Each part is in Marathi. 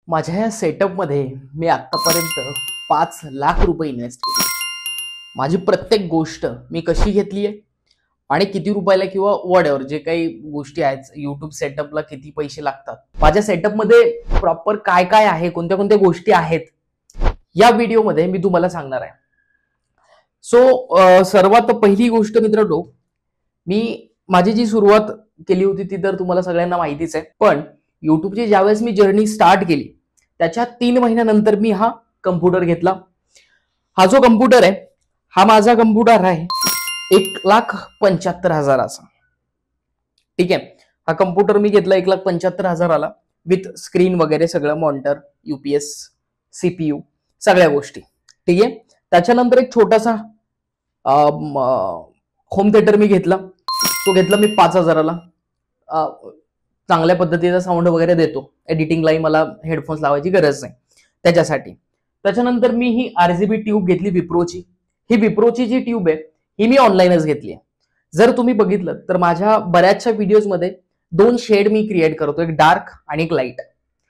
माझ्या या सेटअपमध्ये मी आतापर्यंत 5 लाख रुपये इन्व्हेस्ट केले. माझी प्रत्येक गोष्ट मी कशी घेतली आहे आणि किती रुपयाला किंवा वॉट जे काही गोष्टी आहेत, युट्यूब सेटअपला किती पैसे लागतात, माझ्या सेटअपमध्ये प्रॉपर काय काय आहे, कोणत्या कोणत्या गोष्टी आहेत, या व्हिडिओमध्ये मी तुम्हाला सांगणार आहे. सो सर्वात पहिली गोष्ट मित्रांनो, मी माझी जी सुरुवात केली होती ती तर तुम्हाला सगळ्यांना माहितीच आहे. पण युट्यूबची ज्यावेळेस मी जर्नी स्टार्ट केली त्याच्या 3 महिन्यानंतर मी हा कम्प्युटर घेतला. हा जो कम्प्युटर आहे हा माझा कम्प्युटर आहे 1,75,000चा. ठीक आहे, हा कम्प्युटर मी घेतला 1,75,000ला विथ स्क्रीन वगैरे सगळं, मॉनिटर, UPS, CPU, सगळ्या गोष्टी. ठीक आहे, त्याच्यानंतर एक छोटासा होम थिएटर मी घेतला. तो घेतला मी 5,000ला. चांगल्या पद्धतीचा साऊंड वगैरे देतो. एडिटिंगलाही मला हेडफोन्स लावायची गरज नाही त्याच्यासाठी. त्याच्यानंतर मी ही RGB ट्यूब घेतली विप्रोची. ही विप्रोची जी ट्यूब आहे ही मी ऑनलाईनच घेतली आहे. जर तुम्ही बघितलं तर माझ्या बऱ्याचशा व्हिडिओजमध्ये 2 शेड मी क्रिएट करतो, एक डार्क आणि एक लाईट.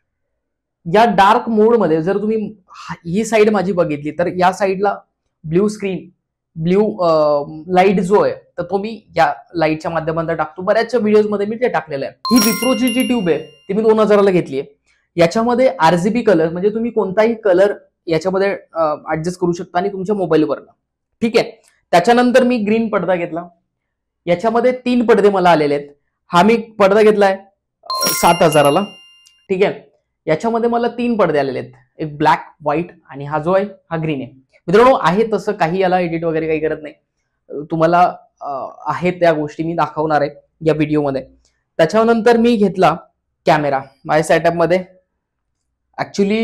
या डार्क मोडमध्ये जर तुम्ही ही साईड माझी बघितली तर या साईडला ब्ल्यू स्क्रीन, ब्ल्यू लाईट जो आहे तर तो मी या लाईटच्या माध्यमातून टाकतो. बऱ्याचशा व्हिडिओजमध्ये मी ते टाकलेलं आहे. ही विप्रोची जी ट्यूब आहे ती मी 2,000ला घेतली आहे. याच्यामध्ये RGB कलर म्हणजे तुम्ही कोणताही कलर याच्यामध्ये ऍडजस्ट करू शकता आणि तुमच्या मोबाईलवरनं. ठीक आहे, त्याच्यानंतर मी ग्रीन पडदा घेतला. याच्यामध्ये 3 पडदे मला आलेले आहेत. हा मी पडदा घेतलाय 7,000ला. ठीक आहे, याच्यामध्ये मला 3 पडदे आलेले आहेत, एक ब्लॅक, व्हाईट आणि हा जो आहे हा ग्रीन आहे. मित्रांनो, आहे तसं काही याला एडिट वगैरे काही करत नाही. तुम्हाला आहे त्या गोष्टी मी दाखवणार आहे या व्हिडिओमध्ये. त्याच्यानंतर मी घेतला कॅमेरा माझ्या सेटअपमध्ये. ऍक्च्युली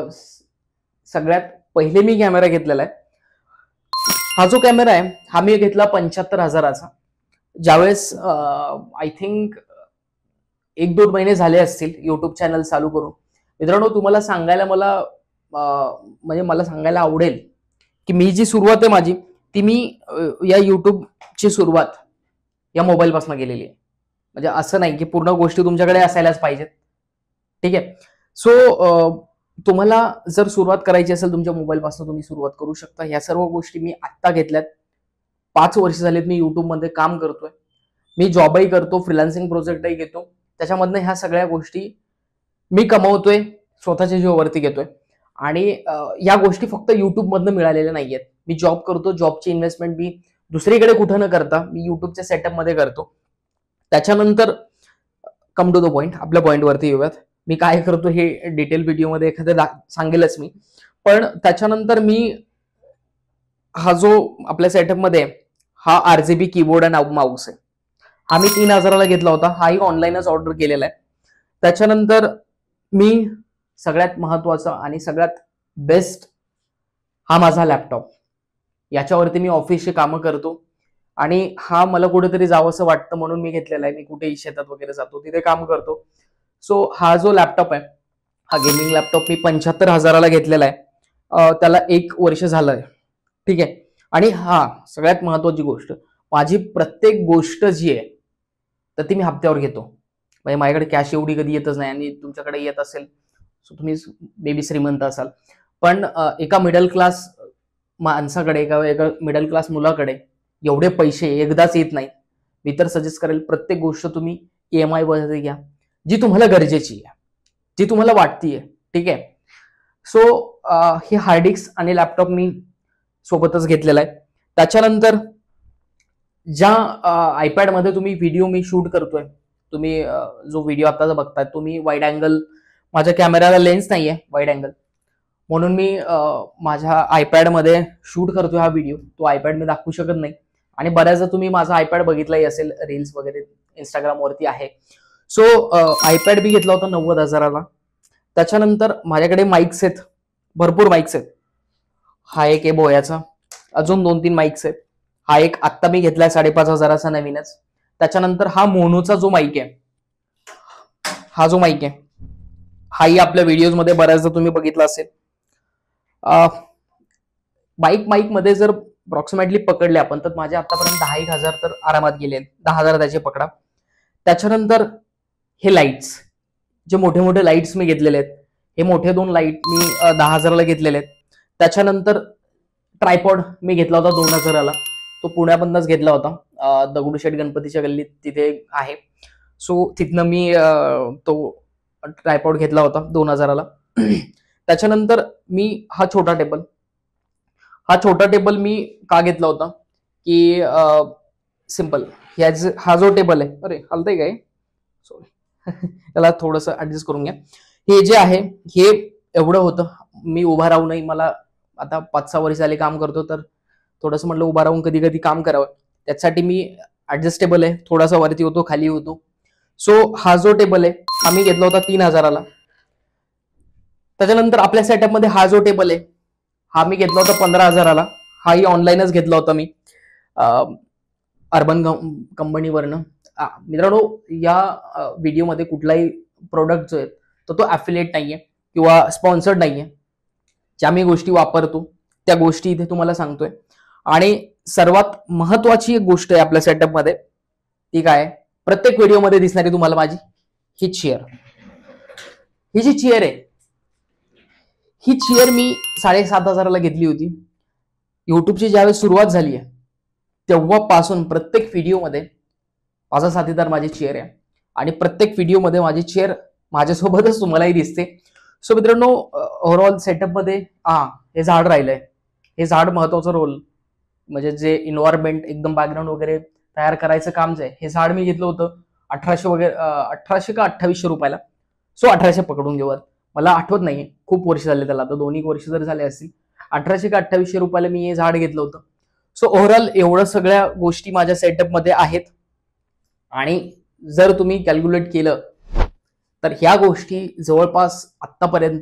सगळ्यात पहिले मी कॅमेरा घेतलेला आहे. हा जो कॅमेरा आहे हा मी घेतला 75,000चा. ज्यावेळेस आय थिंक 1-2 महिने झाले असतील युट्यूब चॅनल चालू करून. मित्रांनो, तुम्हाला सांगायला मला सांगायला आवडेल की मी जी सुरुवात आहे माझी ती मी या युट्यूबची सुरुवात या मोबाईल पासून केलेली आहे. म्हणजे असं नाही की पूर्ण गोष्टी तुमच्याकडे असायलाच पाहिजेत. ठीक आहे, सो तुम्हाला जर सुरुवात करायची असेल तुमच्या मोबाईल पासून तुम्ही सुरुवात करू शकता. या सर्व गोष्टी मी आत्ता घेतल्यात. 5 वर्ष झालीत मी युट्यूबमध्ये काम करतोय. मी जॉबही करतो, फ्रीलान्सिंग प्रोजेक्टही घेतो. त्याच्यामधनं ह्या सगळ्या गोष्टी मी कमवतोय, स्वतःच्या जीवावरती घेतोय. आणि या गोष्टी फक्त युट्यूबमधनं मिळालेल्या नाहीयेत. मी जॉब करतो, जॉबची इन्व्हेस्टमेंट मी दुसरीकडे कुठं न करता मी युट्यूबच्या सेटअपमध्ये करतो. त्याच्यानंतर कम टू द पॉइंट, आपल्या पॉइंटवरती येऊयात. मी काय करतो हे डिटेल व्हिडिओमध्ये एखादं सांगेलच मी. पण त्याच्यानंतर मी हा जो आपल्या सेटअपमध्ये हा RGB कीबोर्ड आणि माऊस आहे हा मी 3,000ला घेतला होता. हाही ऑनलाईनच ऑर्डर केलेला आहे. त्याच्यानंतर मी सगळ्यात महत्वाचा आणि सगळ्यात बेस्ट हा माझा लॅपटॉप. याच्यावरती मी ऑफिसची कामं करतो आणि हा मला कुठेतरी जावं असं वाटतं म्हणून मी घेतलेला आहे. मी कुठेही शेतात वगैरे जातो तिथे काम करतो. सो हा जो लॅपटॉप आहे हा गेमिंग लॅपटॉप मी 75,000ला घेतलेला आहे. त्याला 1 वर्ष झालंय. ठीक आहे, आणि हा सगळ्यात महत्वाची गोष्ट, माझी प्रत्येक गोष्ट जी आहे तर ती मी हप्त्यावर घेतो. म्हणजे माझ्याकडे कॅश एवढी कधी येतच नाही. आणि तुमच्याकडे येत असेल सो तुम्ही बेबी श्रीमंत असाल. पण एका मिडल क्लास माणसाकडे किंवा एका मिडल क्लास मुलाकडे एवढे पैसे एकदाच येत नाही. मी तर सजेस्ट करेल प्रत्येक गोष्ट तुम्ही EMI वरती घ्या, जी तुम्हाला गरजेची आहे, जी तुम्हाला वाटतीये. ठीक आहे, सो ही हार्ड डिस्क आणि लॅपटॉप मी सोबतच घेतलेला आहे. त्याच्यानंतर ज्या आयपॅडमध्ये तुम्ही व्हिडिओ मी शूट करतोय, तुम्ही जो व्हिडिओ आता बघताय तुम्ही वाईड अँगल, माझ्या कॅमेराला लेन्स नाहीये वाईड अँगल, म्हणून मी माझ्या आयपॅडमध्ये शूट करतोय हा व्हिडिओ. तो आयपॅड मी दाखवू शकत नाही. आणि बऱ्याचदा तुम्ही माझा आयपॅड बघितलाही असेल, रील्स वगैरे इंस्टाग्रामवरती आहे. सो आयपॅड बी घेतला होता 90,000ला. त्याच्यानंतर माझ्याकडे माईक्स आहेत, भरपूर माईक्स आहेत. हा एक आहे बोयाचा, अजून 2-3 माईक्स आहेत. हा एक आत्ता मी घेतलाय 5,500चा नवीनच. त्याच्यानंतर हा मोनोचा जो माईक आहे, हा जो माईक आहे हाही आपल्या व्हिडिओजमध्ये बऱ्याचदा तुम्ही बघितला असेल. माईक मध्ये जर अप्रॉक्सिमेटली पकडले आपण तर माझे आतापर्यंत 10,000 तर आरामात गेले. 10,000 त्याचे पकडा. त्याच्यानंतर हे लाईट्स, जे मोठे मोठे लाईट्स मी घेतलेले आहेत, हे मोठे 2 लाईट मी 10,000ला घेतलेले आहेत. त्याच्यानंतर ट्रायपॉड मी घेतला होता 2,000ला. तो पुण्यामधनच घेतला होता, दगडूशेठ गणपतीच्या गल्लीत तिथे आहे. सो तिथनं मी तो ट्रायपॉड घेतला होता 2,000ला. त्याच्यानंतर मी हा छोटा टेबल मी का घेतला होता की सिंपल हा जो टेबल आहे, अरे हलतंय काय, सॉरी त्याला थोडंसं ऍडजस्ट करून घ्या. हे जे आहे हे एवढं होतं, मी उभा राहूनही, मला आता 5-6 वर्ष झाले काम करतो, तर थोडंसं म्हटलं उभा राहून कधी कधी काम करावं, त्याच्यासाठी मी ऍडजस्टेबल आहे, थोडासा वरती होतो खाली होतो. सो हा जो टेबल आहे हा मी घेतला होता 3,000ला. त्याच्यानंतर आपल्या सेटअप मध्ये हा जो टेबल आहे हा मी घेतला होता 15,000ला. हाही ऑनलाईनच घेतला होता मी, अर्बन कंपनीवरनं. मित्रांनो, या व्हिडिओमध्ये कुठलाही प्रोडक्ट जो आहे तो ॲफिलिएट नाहीये किंवा स्पॉन्सर्ड नाहीये. ज्या मी गोष्टी वापरतो त्या गोष्टी इथे तुम्हाला सांगतोय. आणि सर्वात महत्वाची एक गोष्ट आहे आपल्या सेटअपमध्ये, ती काय, प्रत्येक व्हिडिओमध्ये दिसणारी तुम्हाला माझी ही चेअर. ही जी चेअर आहे, ही चेअर मी 7,500ला घेतली होती. युट्यूबची ज्यावेळेस सुरुवात झाली आहे तेव्हापासून प्रत्येक व्हिडिओमध्ये माझा साथीदार माझी चेअर आहे, आणि प्रत्येक व्हिडिओमध्ये माझी चेअर माझ्यासोबतच तुम्हालाही दिसते. सो मित्रांनो, ओव्हरऑल सेटअपमध्ये हे झाड राहिलंय, हे झाड महत्वाचा रोल, म्हणजे जे इन्व्हायरमेंट एकदम बॅकग्राऊंड वगैरे तयार करायचं काम जे आहे, हे झाड मी घेतलं होतं 1800 वगैरे, 1800 का 2800 रुपयाला. सो 1800 पकडून घेऊ, मला आठवत नाहीये, खूप वर्ष झाले त्याला, आता 2 वर्ष जर झाले असतील. 1800 का 2800 रुपयाला मी हे झाड घेतलं होतं. सो ओव्हरऑल एवढं सगळ्या गोष्टी माझ्या सेटअपमध्ये आहेत. आणि जर तुम्ही कॅल्क्युलेट केलं तर ह्या गोष्टी जवळपास आतापर्यंत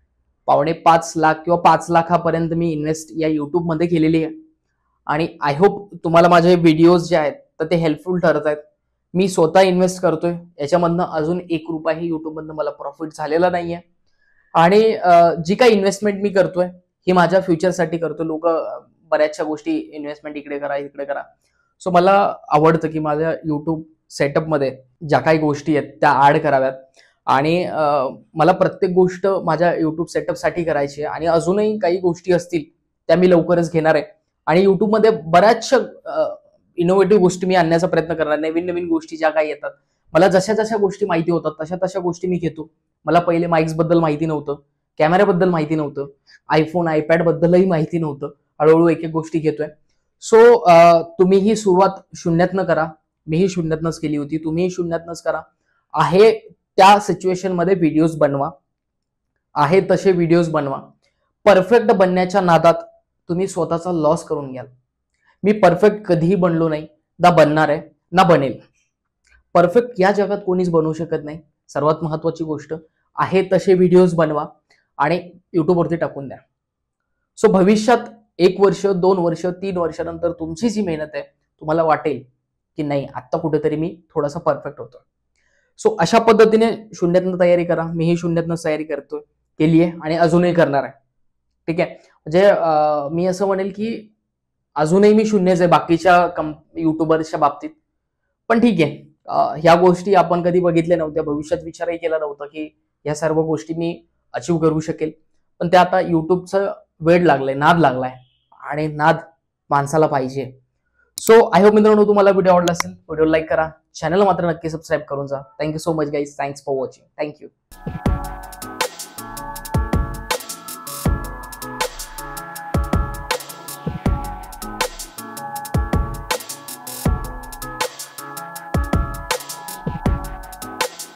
4.5 लाख किंवा 5 लाखापर्यंत मी इन्व्हेस्ट या युट्यूबमध्ये केलेली आहे. आणि आय होप तुम्हाला माझे व्हिडिओज जे आहेत तर ते हेल्पफुल ठरत आहेत. मी स्वतः इन्व्हेस्ट करतोय, याच्यामधनं अजून 1 रुपयाही युट्यूबमधनं मला प्रॉफिट झालेला नाहीये. आणि जी काही इन्व्हेस्टमेंट मी करतोय ही माझ्या फ्युचरसाठी करतोय. लोक बऱ्याचशा गोष्टी इन्व्हेस्टमेंट इकडे करा इकडे करा. सो मला आवडतं की माझ्या युट्यूब सेटअपमध्ये ज्या काही गोष्टी आहेत त्या ऍड कराव्यात. आणि मला प्रत्येक गोष्ट माझ्या युट्यूब सेटअपसाठी करायची आहे. आणि अजूनही काही गोष्टी असतील त्या मी लवकरच घेणार आहे. आणि युट्यूबमध्ये बऱ्याचशा इनोव्हेटिव्ह गोष्टी मी आणण्याचा प्रयत्न करणार. नवीन नवीन गोष्टी ज्या काही येतात, मला जशा जशा गोष्टी माहिती होतात तशा तशा गोष्टी मी घेतो. मला पहिले माईक्स बद्दल माहिती नव्हतं, कॅमेऱ्याबद्दल माहिती नव्हतं, आयफोन आयपॅड बद्दलही माहिती नव्हतं. हळूहळू एक एक गोष्टी घेतोय. सो तुम्हीही सुरुवात शून्यातनं करा. मीही शून्यातनंच केली होती, तुम्हीही शून्यातनंच करा. आहे त्या सिच्युएशन मध्ये व्हिडिओज बनवा, आहे तसे व्हिडिओज बनवा. परफेक्ट बनण्याच्या नादात तुम्ही स्वतःचा लॉस करून घ्याल. मी परफेक्ट कधीही बनलो नाही, ना बनणार आहे, ना बनेल. परफेक्ट या जगात कोणीच बनवू शकत नाही. सर्वात महत्वाची गोष्ट आहे तसे व्हिडिओज बनवा आणि युट्यूबवरती टाकून द्या. सो भविष्यात 1 वर्ष 2 वर्ष 3 वर्षानंतर तुमची जी मेहनत आहे तुम्हाला वाटेल की नाही, आता कुठेतरी मी थोडासा परफेक्ट होतो. सो अशा पद्धतीने शून्यातनं तयारी करा. मीही शून्यातनं तयारी करतोय, केली आहे आणि अजूनही करणार आहे. ठीक आहे, म्हणजे मी असं म्हणेल की अजूनही मी शून्यच आहे बाकीच्या युट्यूबर्सच्या बाबतीत. पण ठीक आहे, ह्या गोष्टी आपण कधी बघितल्या नव्हत्या, भविष्यात विचारही केला नव्हता की ह्या सर्व गोष्टी मी अचीव करू शकेल. पण ते आता युट्यूबचं वेड लागलंय, नाद लागलाय, आणि नाद माणसाला पाहिजे. सो आय होप मित्रांनो तुम्हाला व्हिडिओ आवडला असेल. व्हिडिओ लाईक करा, चॅनल मात्र नक्की सबस्क्राईब करून जा. Thank you so much guys, thanks for watching. Thank you.